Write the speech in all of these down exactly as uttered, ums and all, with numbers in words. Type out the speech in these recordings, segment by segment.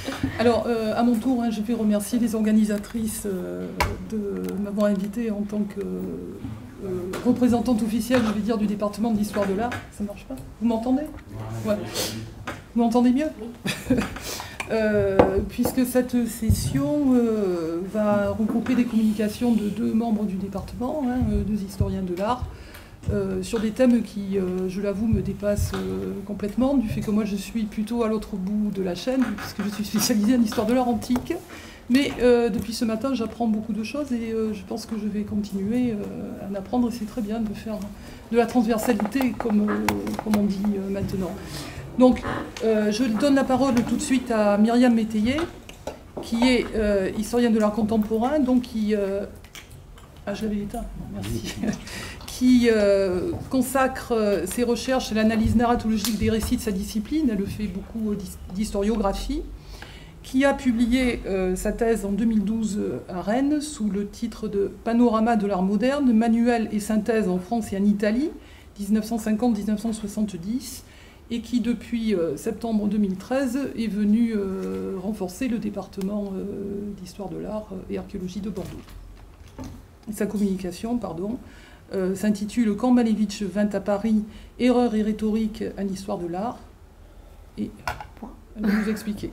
Alors, euh, à mon tour, hein, je vais remercier les organisatrices euh, de m'avoir invitée en tant que euh, représentante officielle, je vais dire, du département de l'histoire de l'art. Ça marche pas? Vous m'entendez? Ouais. Vous m'entendez mieux? euh, Puisque cette session euh, va regrouper des communications de deux membres du département, hein, deux historiens de l'art, Euh, sur des thèmes qui, euh, je l'avoue, me dépassent euh, complètement, du fait que moi je suis plutôt à l'autre bout de la chaîne, puisque je suis spécialisée en histoire de l'art antique. Mais euh, depuis ce matin, j'apprends beaucoup de choses et euh, je pense que je vais continuer euh, à en apprendre. Et c'est très bien de faire de la transversalité, comme, euh, comme on dit euh, maintenant. Donc, euh, je donne la parole tout de suite à Myriam Métayer, qui est euh, historienne de l'art contemporain, donc qui... Euh... Ah, je l'avais éteint, merci. qui euh, consacre euh, ses recherches à l'analyse narratologique des récits de sa discipline. Elle fait beaucoup d'historiographie, qui a publié euh, sa thèse en deux mille douze à Rennes sous le titre de « Panorama de l'art moderne, manuel et synthèse en France et en Italie, mille neuf cent cinquante à mille neuf cent soixante-dix », et qui, depuis euh, septembre deux mille treize, est venu euh, renforcer le département euh, d'histoire de l'art et archéologie de Bordeaux. Sa communication, pardon, Euh, s'intitule « Quand Malevich vint à Paris, erreurs et rhétorique en histoire de l'art ». Et elle va nous expliquer.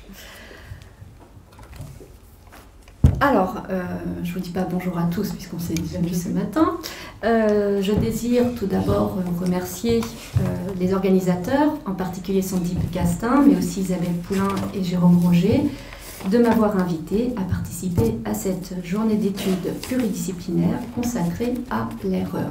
Alors, euh, je ne vous dis pas bonjour à tous, puisqu'on s'est déjà vu ce matin. Euh, je désire tout d'abord remercier euh, les organisateurs, en particulier Sandy Castin, mais aussi Isabelle Poulain et Jérôme Roger, de m'avoir invité à participer à cette journée d'études pluridisciplinaires consacrée à l'erreur.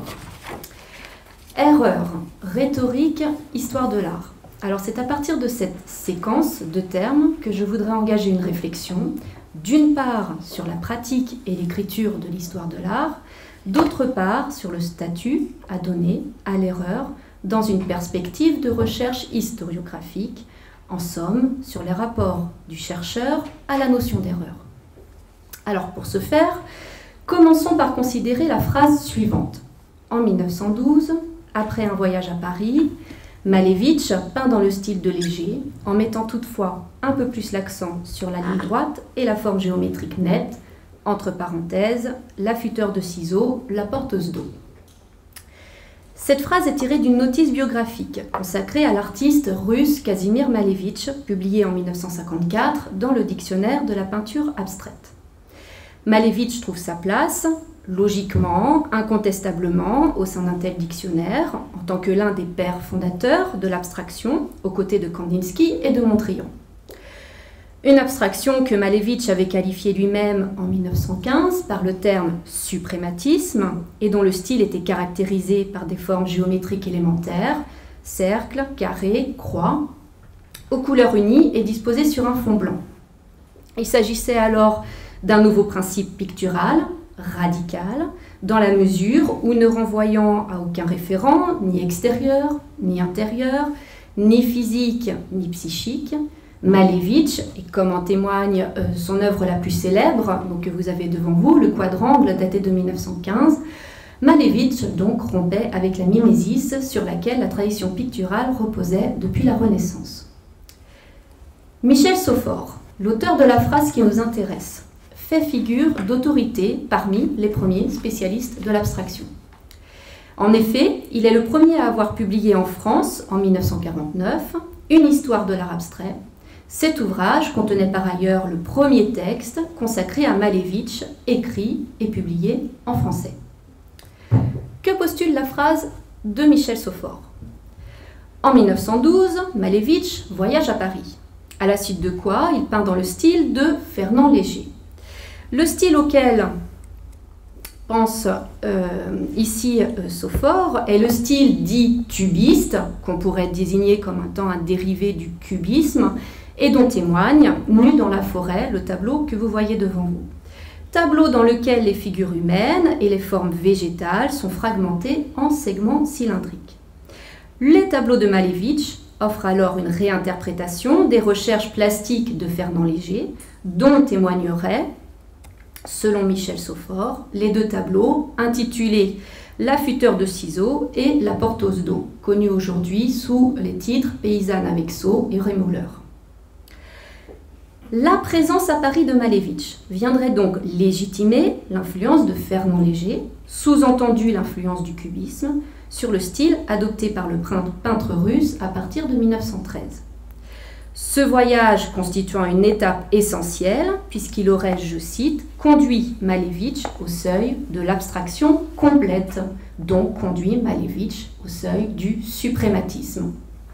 Erreur, rhétorique, histoire de l'art. Alors c'est à partir de cette séquence de termes que je voudrais engager une réflexion, d'une part sur la pratique et l'écriture de l'histoire de l'art, d'autre part sur le statut à donner à l'erreur dans une perspective de recherche historiographique, en somme, sur les rapports du chercheur à la notion d'erreur. Alors, pour ce faire, commençons par considérer la phrase suivante. En mille neuf cent douze, après un voyage à Paris, Malevich peint dans le style de Léger, en mettant toutefois un peu plus l'accent sur la ligne droite et la forme géométrique nette, entre parenthèses, l'affûteur de ciseaux, la porteuse d'eau. Cette phrase est tirée d'une notice biographique consacrée à l'artiste russe Kazimir Malevich, publiée en mille neuf cent cinquante-quatre dans le dictionnaire de la peinture abstraite. Malevich trouve sa place, logiquement, incontestablement, au sein d'un tel dictionnaire, en tant que l'un des pères fondateurs de l'abstraction, aux côtés de Kandinsky et de Montrian. Une abstraction que Malevich avait qualifiée lui-même en mille neuf cent quinze par le terme « suprématisme » et dont le style était caractérisé par des formes géométriques élémentaires, cercle, carré, croix, aux couleurs unies et disposées sur un fond blanc. Il s'agissait alors d'un nouveau principe pictural, radical, dans la mesure où, ne renvoyant à aucun référent, ni extérieur, ni intérieur, ni physique, ni psychique, Malevich, et comme en témoigne euh, son œuvre la plus célèbre, donc, que vous avez devant vous, le quadrangle daté de mille neuf cent quinze, Malevich donc rompait avec la mimésis sur laquelle la tradition picturale reposait depuis la Renaissance. Michel Sofort, l'auteur de la phrase qui nous intéresse, fait figure d'autorité parmi les premiers spécialistes de l'abstraction. En effet, il est le premier à avoir publié en France, en mille neuf cent quarante-neuf, une histoire de l'art abstrait. Cet ouvrage contenait par ailleurs le premier texte consacré à Malevich, écrit et publié en français. Que postule la phrase de Michel Sofort? En mille neuf cent douze, Malevich voyage à Paris, à la suite de quoi il peint dans le style de Fernand Léger. Le style auquel pense euh, ici euh, Sofort est le style dit cubiste, qu'on pourrait désigner comme un temps un dérivé du cubisme, et dont témoigne, nu dans la forêt, le tableau que vous voyez devant vous. Tableau dans lequel les figures humaines et les formes végétales sont fragmentées en segments cylindriques. Les tableaux de Malevich offrent alors une réinterprétation des recherches plastiques de Fernand Léger, dont témoigneraient, selon Michel Sofort, les deux tableaux intitulés « L'affûteur de ciseaux » et « La porteuse d'eau », connus aujourd'hui sous les titres « Paysanne avec seau » et « Rémouleur ». La présence à Paris de Malevich viendrait donc légitimer l'influence de Fernand Léger, sous-entendu l'influence du cubisme, sur le style adopté par le peintre russe à partir de mille neuf cent treize. Ce voyage constituant une étape essentielle, puisqu'il aurait, je cite, conduit Malevich au seuil de l'abstraction complète, donc conduit Malevich au seuil du suprématisme.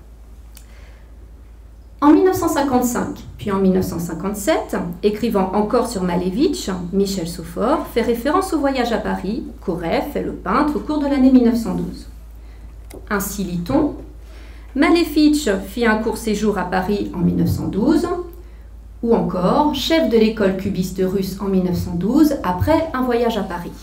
En mille neuf cent cinquante-cinq, puis en mille neuf cent cinquante-sept, écrivant encore sur Malevich, Michel Sofort fait référence au voyage à Paris qu'aurait fait le peintre au cours de l'année mille neuf cent douze. Ainsi lit-on, Malevich fit un court séjour à Paris en mille neuf cent douze, ou encore chef de l'école cubiste russe en mille neuf cent douze après un voyage à Paris.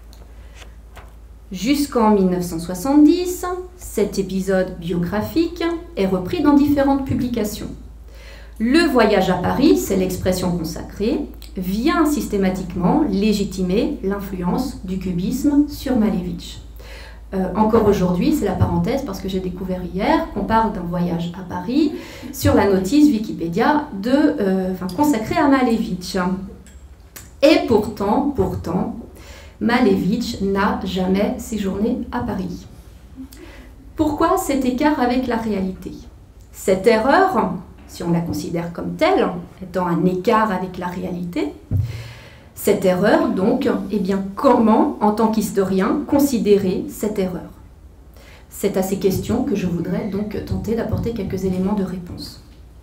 Jusqu'en mille neuf cent soixante-dix, cet épisode biographique est repris dans différentes publications. Le voyage à Paris, c'est l'expression consacrée, vient systématiquement légitimer l'influence du cubisme sur Malevich. Euh, encore aujourd'hui, c'est la parenthèse parce que j'ai découvert hier qu'on parle d'un voyage à Paris sur la notice Wikipédia de, euh, enfin, consacrée à Malevich. Et pourtant, pourtant, Malevich n'a jamais séjourné à Paris. Pourquoi cet écart avec la réalité? Cette erreur, si on la considère comme telle, étant un écart avec la réalité, cette erreur, donc, eh bien, comment, en tant qu'historien, considérer cette erreur? C'est à ces questions que je voudrais donc tenter d'apporter quelques éléments de réponse.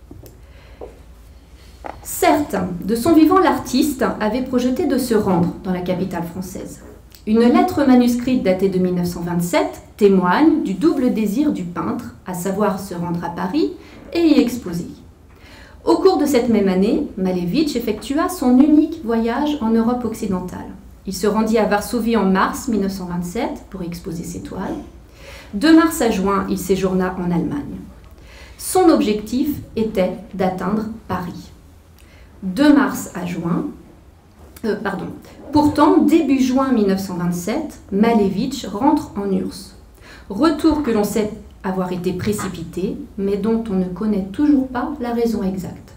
Certes, de son vivant, l'artiste avait projeté de se rendre dans la capitale française. Une lettre manuscrite datée de mille neuf cent vingt-sept témoigne du double désir du peintre, à savoir se rendre à Paris et y exposer. Au cours de cette même année, Malevich effectua son unique voyage en Europe occidentale. Il se rendit à Varsovie en mars mille neuf cent vingt-sept pour exposer ses toiles. De mars à juin, il séjourna en Allemagne. Son objectif était d'atteindre Paris. De mars à juin, euh, pardon. Pourtant, début juin mille neuf cent vingt-sept, Malevich rentre en U R S S. Retour que l'on sait avoir été précipité, mais dont on ne connaît toujours pas la raison exacte.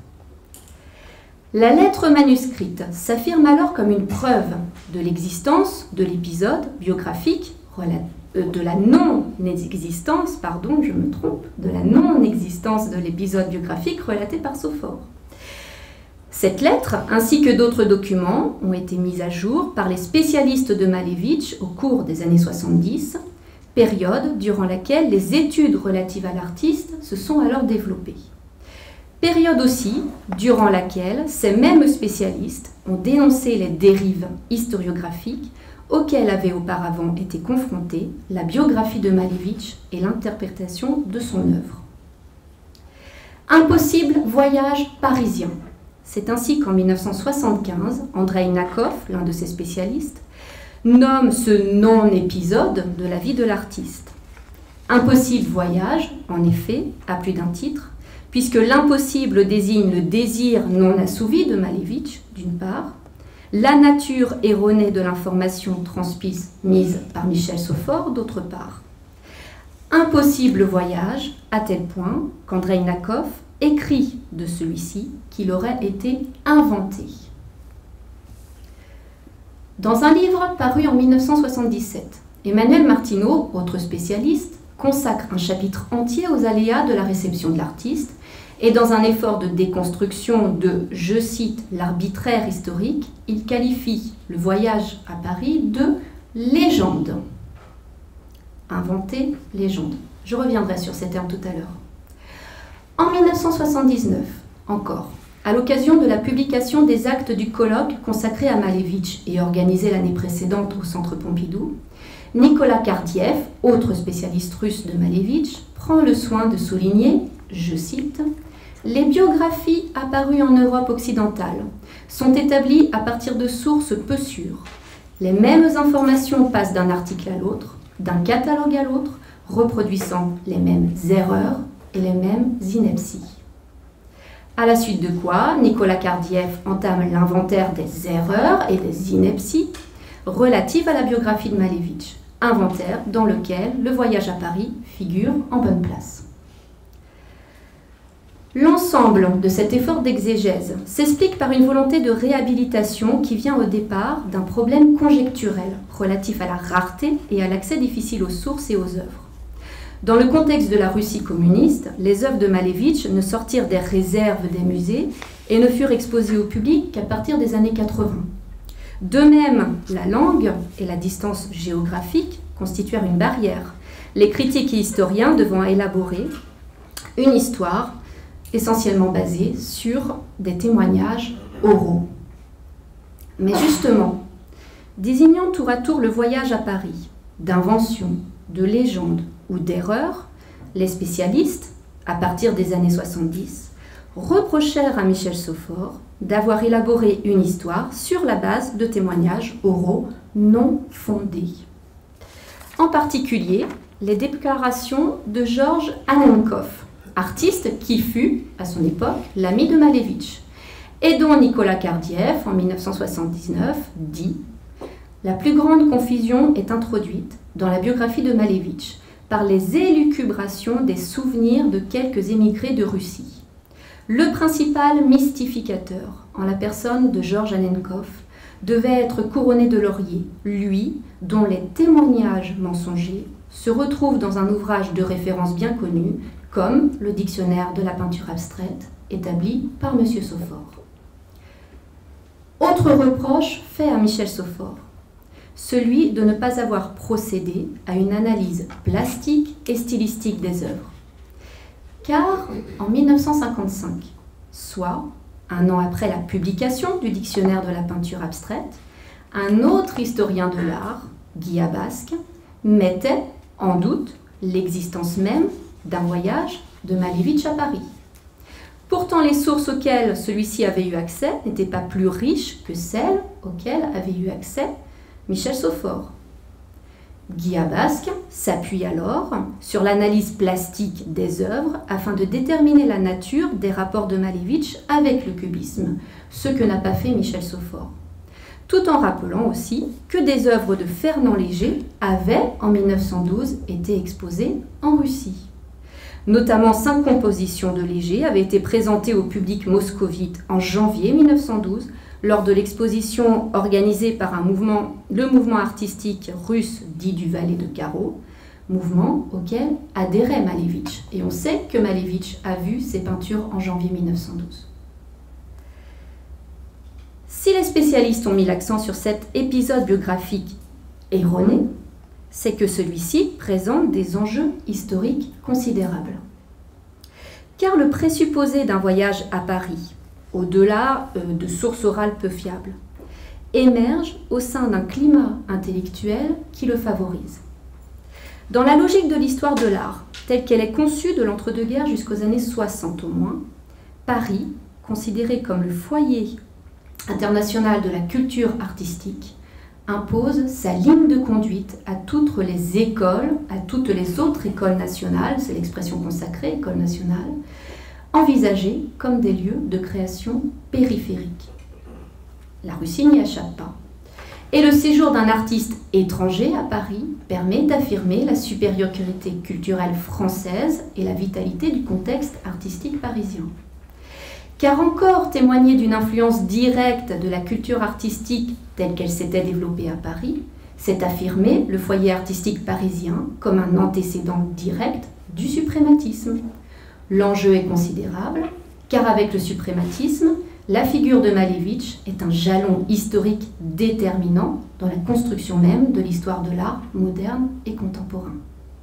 La lettre manuscrite s'affirme alors comme une preuve de l'existence de l'épisode biographique, de la non-existence, pardon, je me trompe, de la non-existence de l'épisode biographique relaté par Sofort. Cette lettre, ainsi que d'autres documents, ont été mis à jour par les spécialistes de Malevich au cours des années soixante-dix, période durant laquelle les études relatives à l'artiste se sont alors développées. Période aussi durant laquelle ces mêmes spécialistes ont dénoncé les dérives historiographiques auxquelles avait auparavant été confrontée la biographie de Malevich et l'interprétation de son œuvre. Impossible voyage parisien. C'est ainsi qu'en mille neuf cent soixante-quinze, Andrei Nakov, l'un de ses spécialistes, nomme ce non-épisode de la vie de l'artiste. Impossible voyage, en effet, à plus d'un titre, puisque l'impossible désigne le désir non assouvi de Malevich, d'une part, la nature erronée de l'information transmise par Michel Sofort, d'autre part. Impossible voyage, à tel point qu'Andrei Nakov écrit de celui-ci qu'il aurait été inventé. Dans un livre paru en mille neuf cent soixante-dix-sept, Emmanuel Martineau, autre spécialiste, consacre un chapitre entier aux aléas de la réception de l'artiste et dans un effort de déconstruction de, je cite, l'arbitraire historique, il qualifie le voyage à Paris de légende. Inventé, légende. Je reviendrai sur ces termes tout à l'heure. En mille neuf cent soixante-dix-neuf, encore, à l'occasion de la publication des actes du colloque consacré à Malevich et organisé l'année précédente au Centre Pompidou, Nicolas Kardiev, autre spécialiste russe de Malevich, prend le soin de souligner, je cite, « Les biographies apparues en Europe occidentale sont établies à partir de sources peu sûres. Les mêmes informations passent d'un article à l'autre, d'un catalogue à l'autre, reproduisant les mêmes erreurs et les mêmes inepties. » À la suite de quoi, Nicolas Kardiev entame l'inventaire des erreurs et des inepties relatives à la biographie de Malevich, inventaire dans lequel le voyage à Paris figure en bonne place. L'ensemble de cet effort d'exégèse s'explique par une volonté de réhabilitation qui vient au départ d'un problème conjecturel relatif à la rareté et à l'accès difficile aux sources et aux œuvres. Dans le contexte de la Russie communiste, les œuvres de Malevitch ne sortirent des réserves des musées et ne furent exposées au public qu'à partir des années quatre-vingts. De même, la langue et la distance géographique constituèrent une barrière, les critiques et historiens devant élaborer une histoire essentiellement basée sur des témoignages oraux. Mais justement, désignant tour à tour le voyage à Paris, d'invention, de légende ou d'erreur, les spécialistes, à partir des années soixante-dix, reprochèrent à Michel Sofort d'avoir élaboré une histoire sur la base de témoignages oraux non fondés. En particulier, les déclarations de Georges Annenkov, artiste qui fut, à son époque, l'ami de Malevitch, et dont Nicolas Kardiev, en mille neuf cent soixante-dix-neuf, dit « La plus grande confusion est introduite dans la biographie de Malevitch par les élucubrations des souvenirs de quelques émigrés de Russie. Le principal mystificateur, en la personne de Georges Annenkov, devait être couronné de laurier, lui, dont les témoignages mensongers se retrouvent dans un ouvrage de référence bien connu, comme le dictionnaire de la peinture abstraite, établi par M. Sofort. » Autre reproche fait à Michel Sofort, celui de ne pas avoir procédé à une analyse plastique et stylistique des œuvres. Car en mille neuf cent cinquante-cinq, soit un an après la publication du dictionnaire de la peinture abstraite, un autre historien de l'art, Guy Abasque, mettait en doute l'existence même d'un voyage de Malevitch à Paris. Pourtant, les sources auxquelles celui-ci avait eu accès n'étaient pas plus riches que celles auxquelles avait eu accès Michel Sofort. Guy Abasque s'appuie alors sur l'analyse plastique des œuvres afin de déterminer la nature des rapports de Malevitch avec le cubisme, ce que n'a pas fait Michel Sofort, tout en rappelant aussi que des œuvres de Fernand Léger avaient, en mille neuf cent douze, été exposées en Russie. Notamment cinq compositions de Léger avaient été présentées au public moscovite en janvier mille neuf cent douze lors de l'exposition organisée par un mouvement, le mouvement artistique russe dit du Valais de Carreau, mouvement auquel adhérait Malevitch. Et on sait que Malevitch a vu ses peintures en janvier mille neuf cent douze. Si les spécialistes ont mis l'accent sur cet épisode biographique erroné, c'est que celui-ci présente des enjeux historiques considérables. Car le présupposé d'un voyage à Paris, au-delà de sources orales peu fiables, émerge au sein d'un climat intellectuel qui le favorise. Dans la logique de l'histoire de l'art, telle qu'elle est conçue de l'entre-deux-guerres jusqu'aux années soixante au moins, Paris, considéré comme le foyer international de la culture artistique, impose sa ligne de conduite à toutes les écoles, à toutes les autres écoles nationales, c'est l'expression consacrée, école nationale, envisagées comme des lieux de création périphérique. La Russie n'y échappe pas. Et le séjour d'un artiste étranger à Paris permet d'affirmer la supériorité culturelle française et la vitalité du contexte artistique parisien. Car encore témoigner d'une influence directe de la culture artistique telle qu'elle s'était développée à Paris, c'est affirmer le foyer artistique parisien comme un antécédent direct du suprématisme. L'enjeu est considérable, car avec le suprématisme, la figure de Malevitch est un jalon historique déterminant dans la construction même de l'histoire de l'art moderne et contemporain.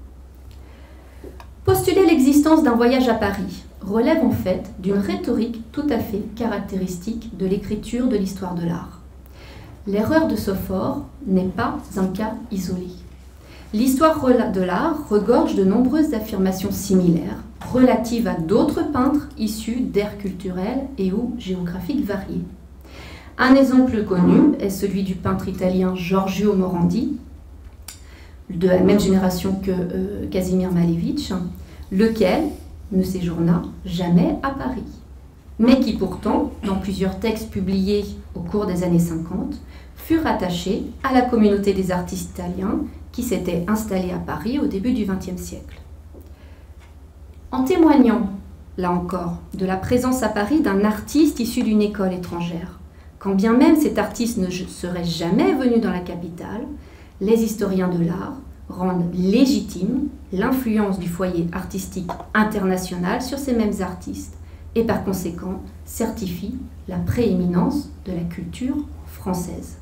Postuler l'existence d'un voyage à Paris relève en fait d'une rhétorique tout à fait caractéristique de l'écriture de l'histoire de l'art. L'erreur de Sofort n'est pas un cas isolé. L'histoire de l'art regorge de nombreuses affirmations similaires relatives à d'autres peintres issus d'ères culturelles et ou géographiques variées. Un exemple connu est celui du peintre italien Giorgio Morandi, de la même génération que euh, Casimir Malevitch, lequel ne séjourna jamais à Paris, mais qui pourtant, dans plusieurs textes publiés au cours des années cinquante, fut rattaché à la communauté des artistes italiens qui s'était installée à Paris au début du vingtième siècle. En témoignant là encore, de la présence à Paris d'un artiste issu d'une école étrangère. Quand bien même cet artiste ne serait jamais venu dans la capitale, les historiens de l'art rendent légitime l'influence du foyer artistique international sur ces mêmes artistes et par conséquent certifient la prééminence de la culture française.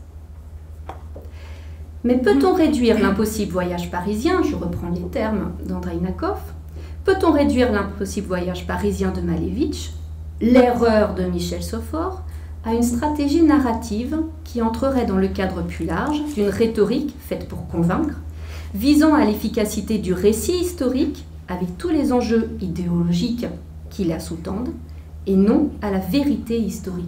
Mais peut-on réduire l'impossible voyage parisien, je reprends les termes d'Andrei Nakov, peut-on réduire l'impossible voyage parisien de Malevitch, l'erreur de Michel Sofort, à une stratégie narrative qui entrerait dans le cadre plus large d'une rhétorique faite pour convaincre, visant à l'efficacité du récit historique avec tous les enjeux idéologiques qui la sous-tendent, et non à la vérité historique.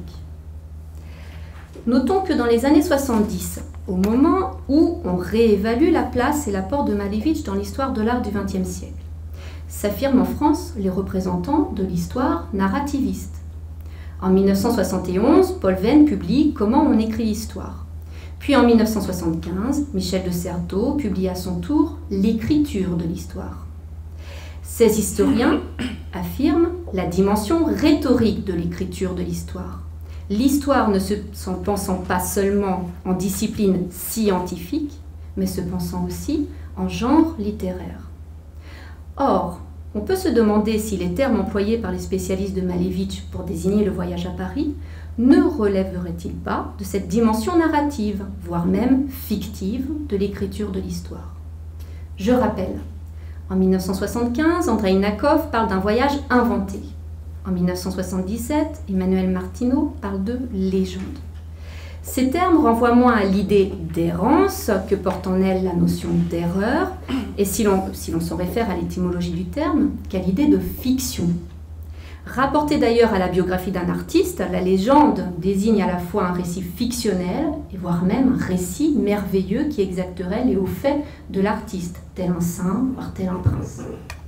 Notons que dans les années soixante-dix, au moment où on réévalue la place et l'apport de Malevitch dans l'histoire de l'art du vingtième siècle, s'affirment en France les représentants de l'histoire narrativiste. En mille neuf cent soixante et onze, Paul Venn publie « Comment on écrit l'histoire ». Puis en mille neuf cent soixante-quinze, Michel de Certeau publie à son tour « L'écriture de l'histoire ». Ces historiens affirment la dimension rhétorique de l'écriture de l'histoire. L'histoire ne se pensant pas seulement en discipline scientifique, mais se pensant aussi en genre littéraire. Or, on peut se demander si les termes employés par les spécialistes de Malevitch pour désigner le voyage à Paris ne relèveraient-ils pas de cette dimension narrative, voire même fictive, de l'écriture de l'histoire. Je rappelle, en mille neuf cent soixante-quinze, Andrei Nakov parle d'un voyage inventé. En mille neuf cent soixante-dix-sept, Emmanuel Martineau parle de légende. Ces termes renvoient moins à l'idée d'errance que porte en elle la notion d'erreur, et si l'on si l'on s'en réfère à l'étymologie du terme, qu'à l'idée de fiction. Rapportée d'ailleurs à la biographie d'un artiste, la légende désigne à la fois un récit fictionnel, et voire même un récit merveilleux qui exacterait les hauts faits de l'artiste, tel un saint, voire tel un prince.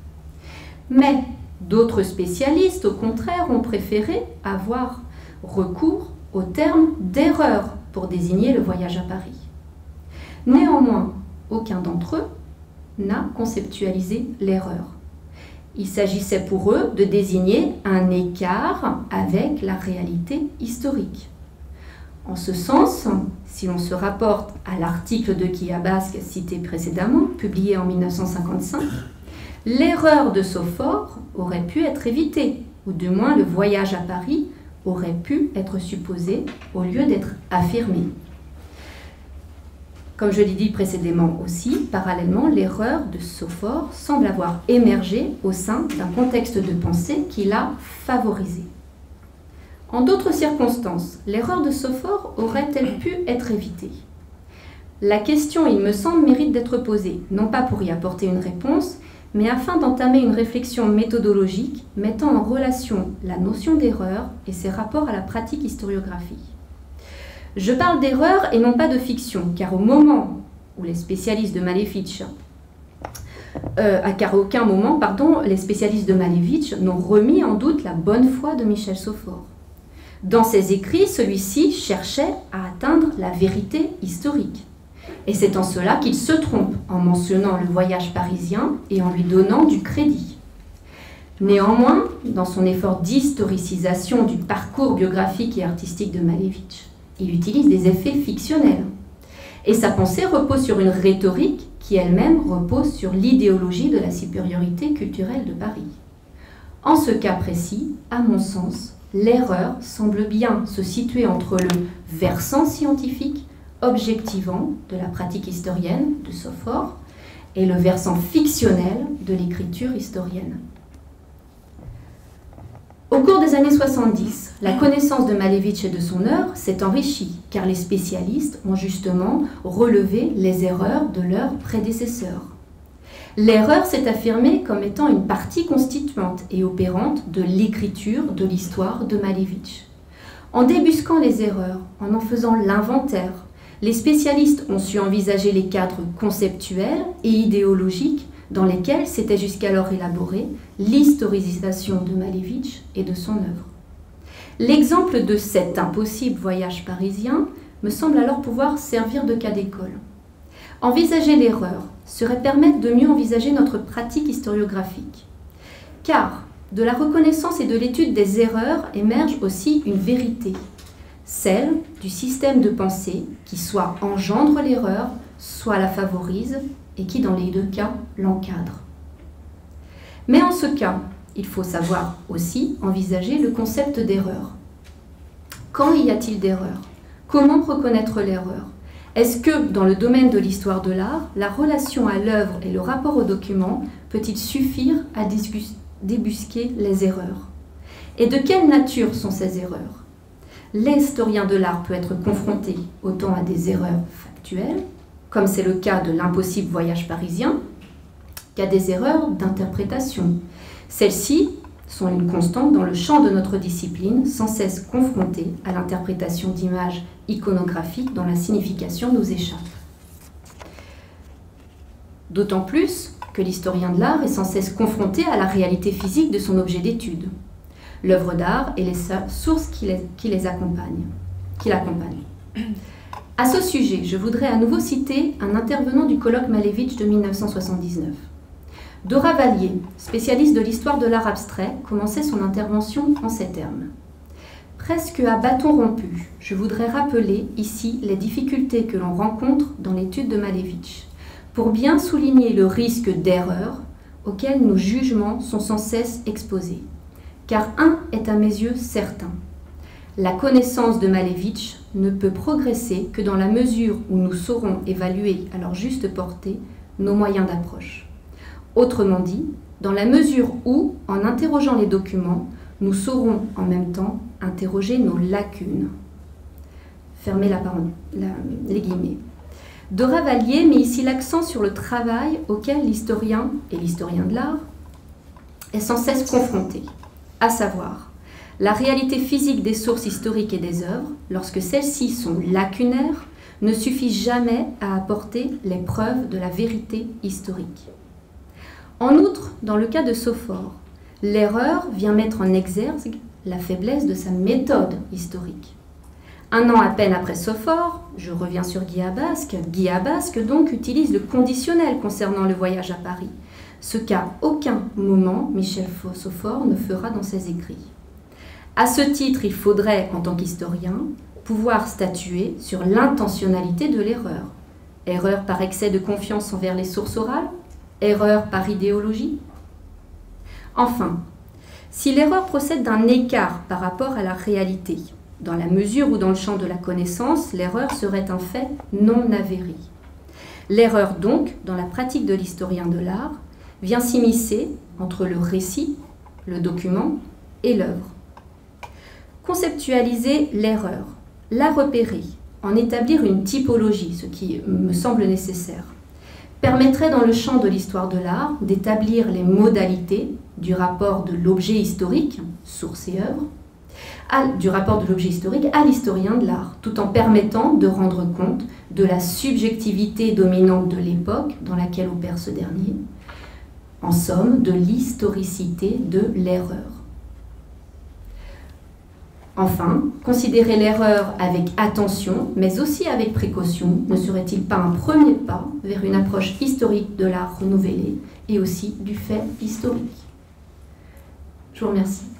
Mais d'autres spécialistes, au contraire, ont préféré avoir recours au terme d'erreur pour désigner le voyage à Paris. Néanmoins, aucun d'entre eux n'a conceptualisé l'erreur. Il s'agissait pour eux de désigner un écart avec la réalité historique. En ce sens, si l'on se rapporte à l'article de Quilla Basque cité précédemment, publié en mille neuf cent cinquante-cinq, l'erreur de Sofort aurait pu être évitée, ou du moins le voyage à Paris aurait pu être supposé au lieu d'être affirmé. Comme je l'ai dit précédemment aussi, parallèlement, l'erreur de Sofort semble avoir émergé au sein d'un contexte de pensée qui l'a favorisée. En d'autres circonstances, l'erreur de Sofort aurait-elle pu être évitée? La question, il me semble, mérite d'être posée, non pas pour y apporter une réponse, mais afin d'entamer une réflexion méthodologique mettant en relation la notion d'erreur et ses rapports à la pratique historiographique. Je parle d'erreur et non pas de fiction, car au moment où les spécialistes de Malevitch, euh, car à aucun moment, pardon, les spécialistes de Malevitch n'ont remis en doute la bonne foi de Michel Sofort. Dans ses écrits, celui-ci cherchait à atteindre la vérité historique. Et c'est en cela qu'il se trompe en mentionnant le voyage parisien et en lui donnant du crédit. Néanmoins, dans son effort d'historicisation du parcours biographique et artistique de Malevitch, il utilise des effets fictionnels. Et sa pensée repose sur une rhétorique qui elle-même repose sur l'idéologie de la supériorité culturelle de Paris. En ce cas précis, à mon sens, l'erreur semble bien se situer entre le versant scientifique objectivant de la pratique historienne de Sofort et le versant fictionnel de l'écriture historienne. Au cours des années soixante-dix, la connaissance de Malevitch et de son œuvre s'est enrichie, car les spécialistes ont justement relevé les erreurs de leurs prédécesseurs. L'erreur s'est affirmée comme étant une partie constituante et opérante de l'écriture de l'histoire de Malevitch. En débusquant les erreurs, en en faisant l'inventaire, les spécialistes ont su envisager les cadres conceptuels et idéologiques dans lesquels s'était jusqu'alors élaborée l'historisation de Malevitch et de son œuvre. L'exemple de cet impossible voyage parisien me semble alors pouvoir servir de cas d'école. Envisager l'erreur serait permettre de mieux envisager notre pratique historiographique. Car, De la reconnaissance et de l'étude des erreurs émerge aussi une vérité, celle du système de pensée qui soit engendre l'erreur, soit la favorise et qui, dans les deux cas, l'encadre. Mais en ce cas, il faut savoir aussi envisager le concept d'erreur. Quand y a-t-il d'erreur? Comment reconnaître l'erreur? Est-ce que, dans le domaine de l'histoire de l'art, la relation à l'œuvre et le rapport au document peut-il suffire à débusquer les erreurs? Et de quelle nature sont ces erreurs? L'historien de l'art peut être confronté autant à des erreurs factuelles, comme c'est le cas de l'impossible voyage parisien, qu'à des erreurs d'interprétation. Celles-ci sont une constante dans le champ de notre discipline, sans cesse confrontée à l'interprétation d'images iconographiques dont la signification nous échappe. D'autant plus que l'historien de l'art est sans cesse confronté à la réalité physique de son objet d'étude, l'œuvre d'art et les sources qui les, qui les accompagnent, qui l'accompagnent. À ce sujet, je voudrais à nouveau citer un intervenant du colloque Malevich de mille neuf cent soixante-dix-neuf. Dora Vallier, spécialiste de l'histoire de l'art abstrait, commençait son intervention en ces termes. Presque à bâton rompu, je voudrais rappeler ici les difficultés que l'on rencontre dans l'étude de Malevich, pour bien souligner le risque d'erreur auquel nos jugements sont sans cesse exposés. Car un est à mes yeux certain. La connaissance de Malevich ne peut progresser que dans la mesure où nous saurons évaluer à leur juste portée nos moyens d'approche. Autrement dit, dans la mesure où, en interrogeant les documents, nous saurons en même temps interroger nos lacunes. Fermez la parole, la, les guillemets. Dora Vallier met ici l'accent sur le travail auquel l'historien et l'historien de l'art est sans cesse confronté, à savoir la réalité physique des sources historiques et des œuvres, lorsque celles-ci sont lacunaires, ne suffit jamais à apporter les preuves de la vérité historique. En outre, dans le cas de Sophore, l'erreur vient mettre en exergue la faiblesse de sa méthode historique. Un an à peine après Sophore, je reviens sur Guy Abasque, Guy Abasque donc utilise le conditionnel concernant le voyage à Paris, ce qu'à aucun moment Michel Sophore ne fera dans ses écrits. À ce titre, il faudrait, en tant qu'historien, pouvoir statuer sur l'intentionnalité de l'erreur. Erreur par excès de confiance envers les sources orales? Erreur par idéologie? Enfin, si l'erreur procède d'un écart par rapport à la réalité, dans la mesure où dans le champ de la connaissance, l'erreur serait un fait non avéré. L'erreur donc, dans la pratique de l'historien de l'art, vient s'immiscer entre le récit, le document et l'œuvre. Conceptualiser l'erreur, la repérer, en établir une typologie, ce qui me semble nécessaire, permettrait dans le champ de l'histoire de l'art d'établir les modalités du rapport de l'objet historique, source et œuvre, à, du rapport de l'objet historique à l'historien de l'art, tout en permettant de rendre compte de la subjectivité dominante de l'époque dans laquelle opère ce dernier, en somme, de l'historicité de l'erreur. Enfin, considérer l'erreur avec attention, mais aussi avec précaution, ne serait-il pas un premier pas vers une approche historique de l'art renouvelée et aussi du fait historique? Je vous remercie.